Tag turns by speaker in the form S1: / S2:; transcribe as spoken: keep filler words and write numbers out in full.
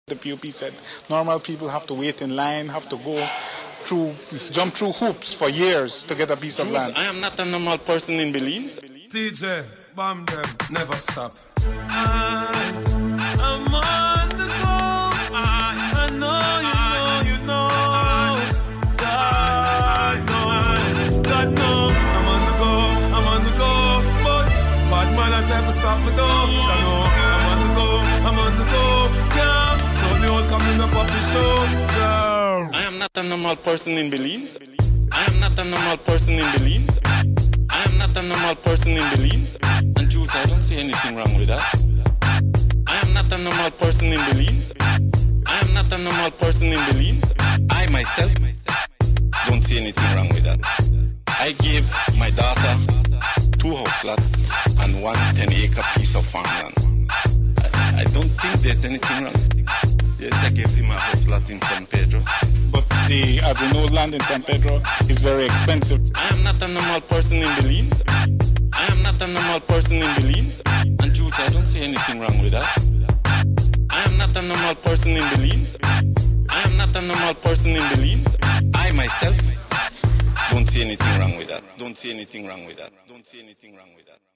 S1: The P O P said normal people have to wait in line, have to go through, jump through hoops for years to get a piece of land.
S2: I am not a normal person in Belize.
S3: T J, bomb them, never stop. I, I'm on the go. I, I know you know, you know. God, no, God, no. I'm on the go, I'm on the go. But bad man, I try to stop me though. I know I'm on the go, I'm on the go. Yeah, don't you coming up off the show. Yeah.
S2: I am not a normal person in Belize. I am not a normal person in Belize. I am not a normal person in Belize. And Jules, I don't see anything wrong with that. I am not a normal person in Belize. I am not a normal person in Belize. I myself don't see anything wrong with that. I gave my daughter two house lots and one ten acre piece of farmland. I, I don't think there's anything wrong. Yes, I gave him a house lot in San Pedro.
S1: But the, as we know, land in San Pedro is very expensive.
S2: I am not a normal person in Belize. I am not a normal person in Belize. And Jules, I don't see anything wrong with that. I am not a normal person in Belize. I am not a normal person in Belize. I myself don't see anything wrong with that. Don't see anything wrong with that. Don't see anything wrong with that.